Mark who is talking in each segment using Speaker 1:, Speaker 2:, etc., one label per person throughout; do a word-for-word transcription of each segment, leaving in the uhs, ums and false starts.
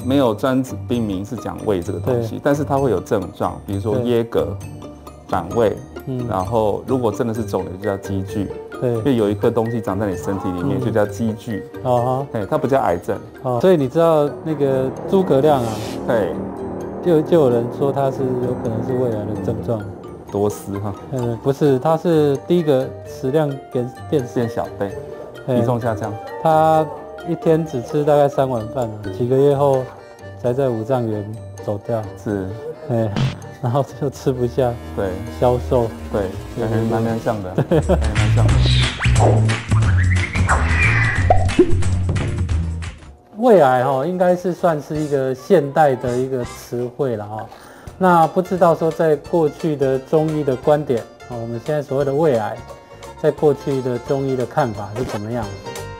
Speaker 1: 没有专指病名是讲胃这个东西，但是它会有症状，比如说噎膈、反胃，嗯，然后如果真的是肿瘤就叫积聚，对，因为有一颗东西长在你身体里面，就叫积聚，哦，哎，它不叫癌症，
Speaker 2: 哦，所以你知道那个诸葛亮啊，
Speaker 1: 对，
Speaker 2: 就就有人说他是有可能是胃癌的症状。
Speaker 1: 多思哈，
Speaker 2: 嗯，不是，他是第一个食量变变
Speaker 1: 变小，对，体重下降。
Speaker 2: 他一天只吃大概三碗饭，几个月后才在五脏园走掉。
Speaker 1: 是，
Speaker 2: 哎，然后就吃不下，
Speaker 1: 对，
Speaker 2: 消瘦，
Speaker 1: 对，感觉蛮蛮像的，对，蛮像的。
Speaker 2: 胃癌哈，应该是算是一个现代的一个词汇了哈。那不知道说，在过去的中医的观点啊，我们现在所谓的胃癌，在过去的中医的看法是怎么样？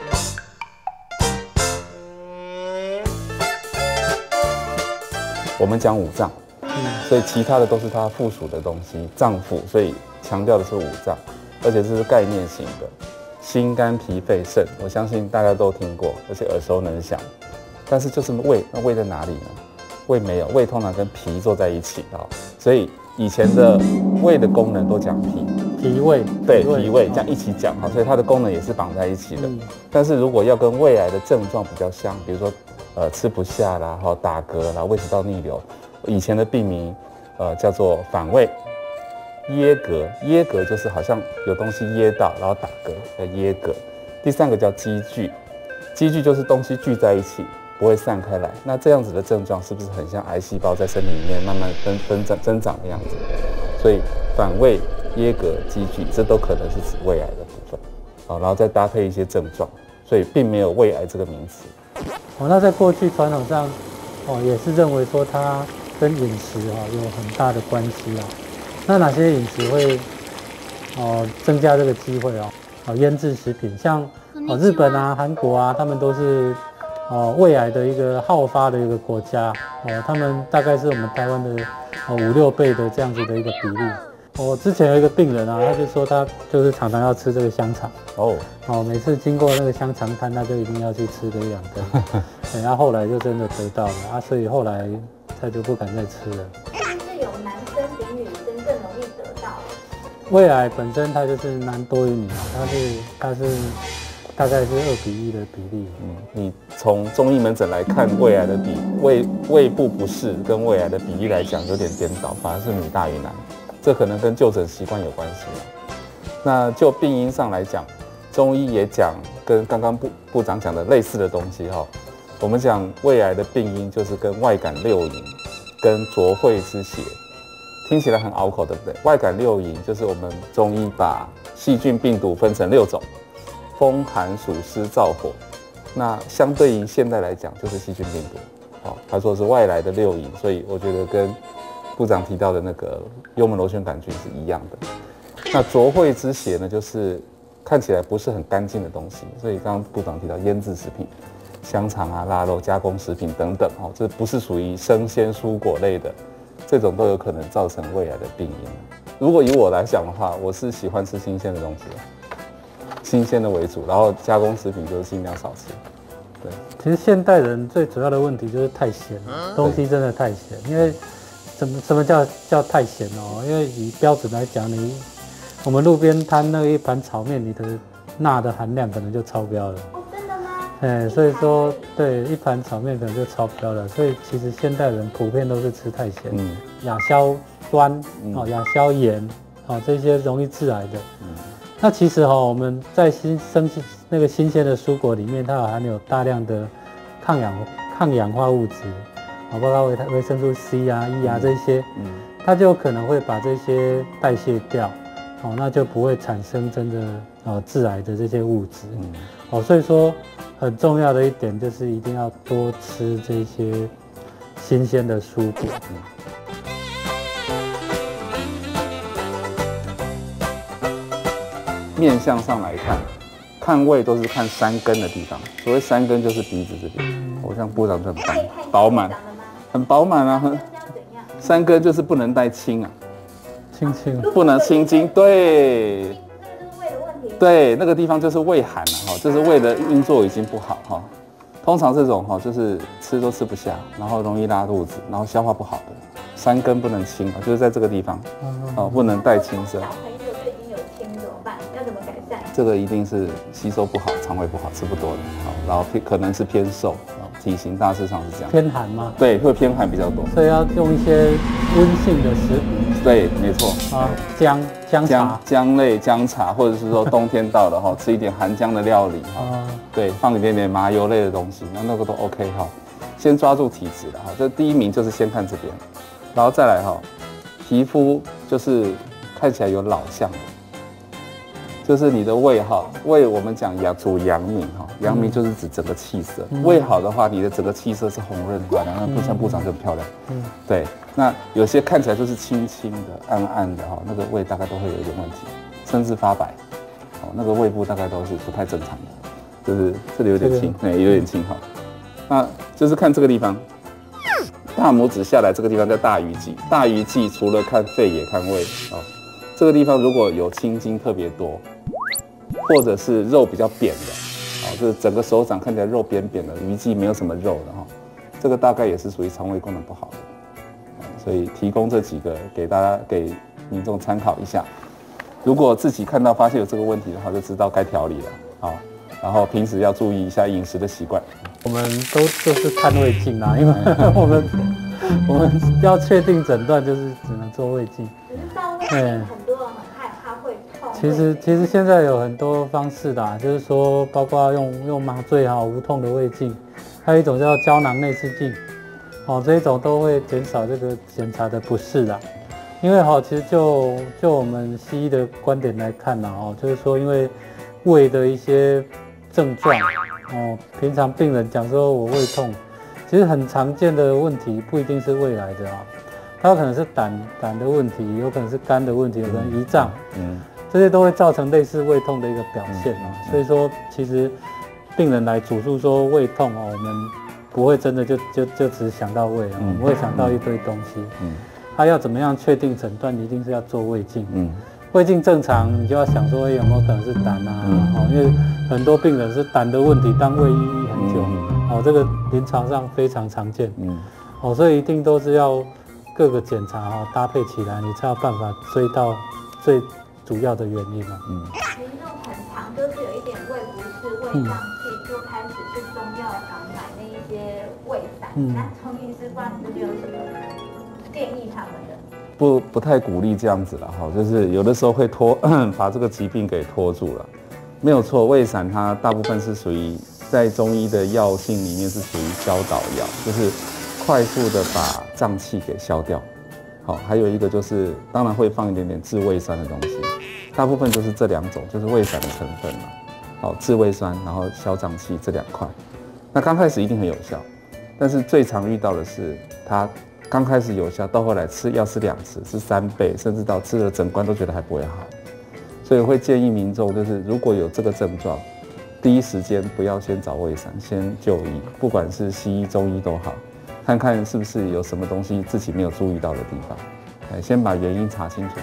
Speaker 1: 我们讲五脏，嗯，所以其他的都是它附属的东西，脏腑，所以强调的是五脏，而且这是概念型的，心、肝、脾、肺、肾，我相信大家都听过，而且耳熟能详。但是就是胃，那胃在哪里呢？胃没有，胃通常跟脾坐在一起啊，所以以前的胃的功能都讲脾，
Speaker 2: 脾胃，
Speaker 1: 对，脾胃这样一起讲哈，所以它的功能也是绑在一起的。嗯、但是如果要跟胃癌的症状比较像，比如说呃吃不下啦，哈打嗝啦，胃食道逆流，以前的病名呃叫做反胃、噎膈，噎膈就是好像有东西噎到，然后打嗝叫噎膈。第三个叫积聚，积聚就是东西聚在一起。不会散开来，那这样子的症状是不是很像癌细胞在身体里面慢慢增增长增长的样子？所以反胃、噎膈、积聚，这都可能是指胃癌的部分。好，然后再搭配一些症状，所以并没有胃癌这个名词。
Speaker 2: 哦，那在过去传统上，哦也是认为说它跟饮食啊有很大的关系啊。那哪些饮食会哦增加这个机会哦？哦，腌制食品，像哦日本啊、韩国啊，他们都是。哦，胃癌的一个好发的一个国家，哦，他们大概是我们台湾的哦五六倍的这样子的一个比例。我之前有一个病人啊，他就说他就是常常要吃这个香肠，哦，哦，每次经过那个香肠摊，他就一定要去吃个一两根，对，然后后来就真的得到了啊，所以后来他就不敢再吃了。
Speaker 3: 是不是有男生比女生更容易得到？
Speaker 2: 胃癌本身它就是男多于女啊，它是它是。大概是二比一的比例。
Speaker 1: 嗯，你从中医门诊来看胃癌的比胃胃部不适跟胃癌的比例来讲有点颠倒，反而是女大于男，这可能跟就诊习惯有关系。那就病因上来讲，中医也讲跟刚刚部部长讲的类似的东西哈。我们讲胃癌的病因就是跟外感六淫跟浊秽之邪，听起来很拗口，对不对？外感六淫就是我们中医把细菌病毒分成六种。风寒暑湿燥火，那相对于现在来讲就是细菌病毒。好，他说是外来的六淫，所以我觉得跟部长提到的那个幽门螺旋杆菌是一样的。那浊秽之邪呢，就是看起来不是很干净的东西，所以刚刚部长提到腌制食品、香肠啊、腊肉、加工食品等等，哦，这不是属于生鲜蔬果类的，这种都有可能造成胃癌的病因。如果以我来讲的话，我是喜欢吃新鲜的东西。新鲜的为主，然后加工食品就是尽量少吃。对，
Speaker 2: 其实现代人最主要的问题就是太咸了，东西真的太咸。因为什么什么叫叫太咸哦？因为以标准来讲，你我们路边摊那一盘炒面，你的钠的含量可能就超标了。
Speaker 3: 哦，真的吗？
Speaker 2: 哎，所以说对一盘炒面可能就超标了。所以其实现代人普遍都是吃太咸，嗯，亚硝酸哦，亚硝盐哦，这些容易致癌的。嗯。那其实哈、哦，我们在新生那个新鲜的蔬果里面，它含有大量的抗氧抗氧化物质，啊，包括维维生素 C 啊、E 啊这些，嗯，它就有可能会把这些代谢掉，哦，那就不会产生真的呃致癌的这些物质，嗯，哦，所以说很重要的一点就是一定要多吃这些新鲜的蔬果。嗯
Speaker 1: 面相上来看，看胃都是看山根的地方。所谓山根就是鼻子这边，我像部长就很棒，饱满，很饱满啊。山根就是不能带青啊，
Speaker 2: 青青
Speaker 1: 不能青筋，对，对，那个地方就是胃寒了哈，就是胃的运作已经不好哈。 通常这种哈，就是吃都吃不下，然后容易拉肚子，然后消化不好的，山根不能清啊，就是在这个地方，哦，不能带青色。
Speaker 3: 小朋友就已经有青怎么办？要怎么改善？
Speaker 1: 这个一定是吸收不好，肠胃不好，吃不多的，好，然后偏可能是偏瘦，体型大致上是这样。
Speaker 2: 偏寒吗？
Speaker 1: 对，会偏寒比较多，
Speaker 2: 所以要用一些温性的食补。
Speaker 1: 对，没错。
Speaker 2: 啊，姜姜茶、
Speaker 1: 姜类、姜茶，或者是说冬天到了哈，吃一点含姜的料理哈，对，放一点点麻油类的东西，那那个都 OK 哈。先抓住体质了哈，这第一名就是先看这边，然后再来哈，皮肤就是看起来有老相的，就是你的胃哈，胃我们讲阳主阳明哈，阳明就是指整个气色，嗯、胃好的话，你的整个气色是红润滑亮，那不像部长就很漂亮，嗯，对。那有些看起来就是青青的、暗暗的哈，那个胃大概都会有一点问题，甚至发白，哦，那个胃部大概都是不太正常的，就是这里有点青，对，有点青哈。那就是看这个地方，大拇指下来这个地方叫大鱼际，大鱼际除了看肺也看胃哦。这个地方如果有青筋特别多，或者是肉比较扁的，哦，就是整个手掌看起来肉扁扁的，鱼际没有什么肉的哈，这个大概也是属于肠胃功能不好的。所以提供这几个给大家给民众参考一下。如果自己看到发现有这个问题的话，就知道该调理了。好，然后平时要注意一下饮食的习惯。
Speaker 2: 我们都就是看胃镜啦，因为我们我们要确定诊断，就是只能做胃镜。
Speaker 3: 只是照胃镜，很多人很害怕会痛。
Speaker 2: 其实其实现在有很多方式啦，就是说包括用用麻醉哈无痛的胃镜，还有一种叫胶囊内视镜。哦，这一种都会减少这个检查的不适啦。因为哈，其实就就我们西医的观点来看呢，哦，就是说因为胃的一些症状，哦，平常病人讲说我胃痛，其实很常见的问题不一定是胃来的啊，它有可能是胆胆的问题，有可能是肝的问题，有可能胰脏，嗯，这些都会造成类似胃痛的一个表现啊。所以说，其实病人来主诉说胃痛哦，我们不会真的就就就只想到胃啊，我们会想到一堆东西。嗯，他要怎么样确定诊断，一定是要做胃镜。嗯，胃镜正常，你就要想说有没有可能是胆啊？哦，因为很多病人是胆的问题，当胃抑郁很久，哦，这个临床上非常常见。嗯，哦，所以一定都是要各个检查哈搭配起来，你才有办法追到最主要的原因嘛。嗯，
Speaker 3: 民众很常就是有一点胃不适、胃胀气，就开始去中药行买那一些胃散。嗯，那中医师关于这有什么建议他们的？
Speaker 1: 不不太鼓励这样子了哈，就是有的时候会拖把这个疾病给拖住了，没有错。胃散它大部分是属于在中医的药性里面是属于消导药，就是快速的把胀气给消掉。好，还有一个就是当然会放一点点治胃酸的东西，大部分就是这两种，就是胃散的成分嘛。好，治胃酸，然后消胀气这两块。那刚开始一定很有效，但是最常遇到的是它刚开始有效，到后来吃要吃两次，吃三倍，甚至到吃了整罐都觉得还不会好。所以会建议民众，就是如果有这个症状，第一时间不要先找胃散，先就医，不管是西医、中医都好，看看是不是有什么东西自己没有注意到的地方，哎，先把原因查清楚。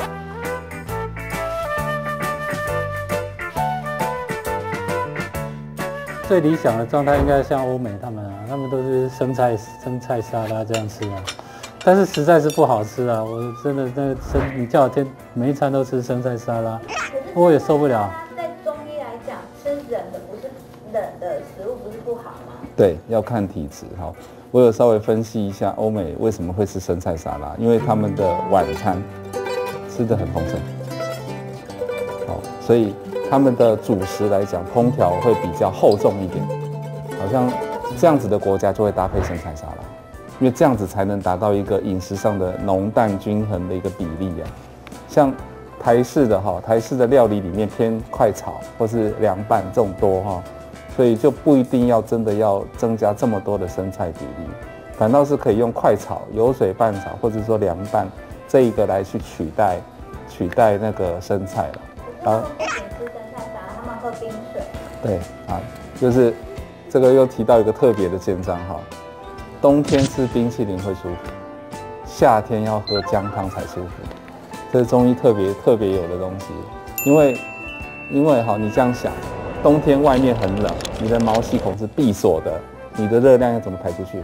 Speaker 2: 最理想的状态应该像欧美他们啊，他们都是生菜生菜沙拉这样吃啊，但是实在是不好吃啊！我真的那个生，你叫我天每一餐都吃生菜沙拉，我也受不了。
Speaker 3: 在中医来讲，吃冷的不是冷的食物不是不好吗？
Speaker 1: 对，要看体质哈。我有稍微分析一下欧美为什么会吃生菜沙拉，因为他们的晚餐吃得很丰盛，好，所以他们的主食来讲，烹调会比较厚重一点，好像这样子的国家就会搭配生菜沙拉，因为这样子才能达到一个饮食上的浓淡均衡的一个比例啊。像台式的哈，台式的料理里面偏快炒或是凉拌这种多哈，所以就不一定要真的要增加这么多的生菜比例，反倒是可以用快炒、油水拌炒或者说凉拌这一个来去取代取代那个生菜了。
Speaker 3: 然后不仅吃生菜沙拉，他们喝冰水。
Speaker 1: 对啊，就是这个又提到一个特别的健章哈，冬天吃冰淇淋会舒服，夏天要喝姜汤才舒服，这是中医特别特别有的东西。因为因为哈，你这样想， 冬天外面很冷，你的毛细孔是闭锁的，你的热量要怎么排出去？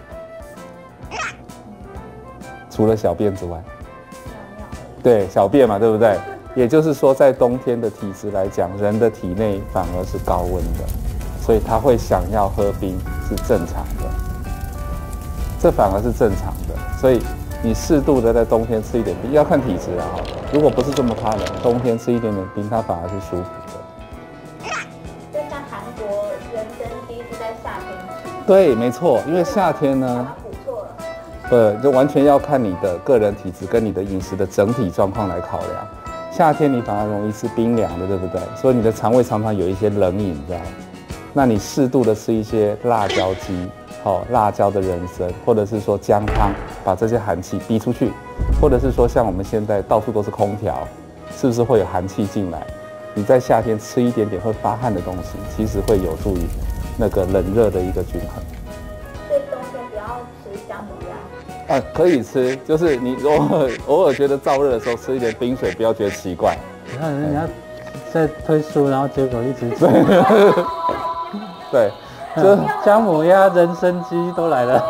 Speaker 1: 除了小便之外，对，小便嘛，对不对？也就是说，在冬天的体质来讲，人的体内反而是高温的，所以他会想要喝冰是正常的，这反而是正常的。所以你适度的在冬天吃一点冰，要看体质啊。如果不是这么怕冷，冬天吃一点点冰，它反而是舒服的。
Speaker 3: 就像韩国人参鸡是在夏天吃。
Speaker 1: 对，没错，因为夏天呢，呃，就完全要看你的个人体质跟你的饮食的整体状况来考量。夏天你反而容易吃冰凉的，对不对？所以你的肠胃常常有一些冷饮，这样。那你适度的吃一些辣椒鸡，好、哦，辣椒的人参，或者是说姜汤，把这些寒气逼出去，或者是说像我们现在到处都是空调，是不是会有寒气进来？你在夏天吃一点点会发汗的东西，其实会有助于那个冷热的一个均衡。
Speaker 3: 所以冬天不要吃姜母鸭。
Speaker 1: 啊，可以吃，就是你偶尔偶尔觉得燥热的时候吃一点冰水，不要觉得奇怪。
Speaker 2: 你看人家在推书，然后结果一直吃。
Speaker 1: 对，
Speaker 2: 就姜母鸭、人参鸡都来了。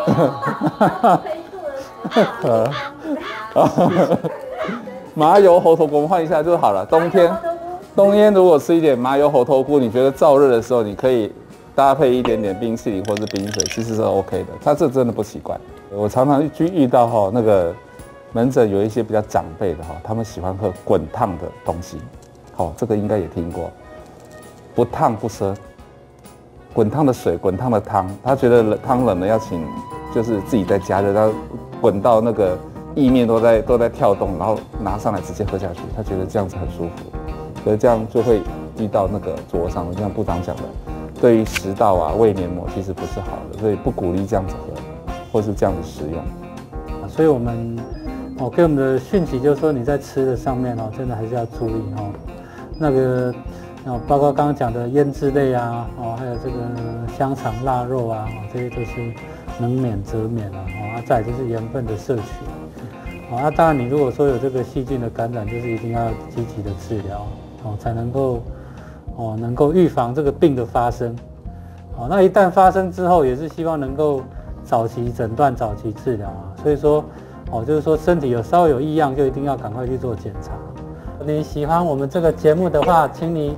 Speaker 1: 麻油猴头菇我们换一下就好了。冬天，冬天如果吃一点麻油猴头菇，你觉得燥热的时候，你可以搭配一点点冰淇淋或是冰水，其实是 OK 的。它这真的不奇怪。我常常去遇到哈，那个门诊有一些比较长辈的哈，他们喜欢喝滚烫的东西。好，这个应该也听过，不烫不奢。滚烫的水，滚烫的汤，他觉得冷汤冷了要请，就是自己在加热，然后滚到那个意面都在都在跳动，然后拿上来直接喝下去，他觉得这样子很舒服，所以这样就会遇到那个灼伤的，就像部长讲的，对于食道啊、胃黏膜其实不是好的，所以不鼓励这样子喝，或是这样子食用。
Speaker 2: 所以我们哦给我们的讯息就是说，你在吃的上面哦，真的还是要注意哦，那个。哦，包括刚刚讲的腌制类啊，哦，还有这个香肠、腊肉啊，哦，这些都是能免则免啊。哦，啊，再来就是盐分的摄取。哦，啊，当然你如果说有这个细菌的感染，就是一定要积极的治疗，哦，才能够，哦，能够预防这个病的发生。哦，那一旦发生之后，也是希望能够早期诊断、早期治疗啊。所以说，哦，就是说身体有稍微有异样，就一定要赶快去做检查。你喜欢我们这个节目的话，请你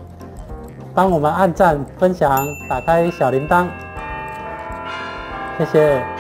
Speaker 2: 帮我们按赞、分享、打开小铃铛，谢谢。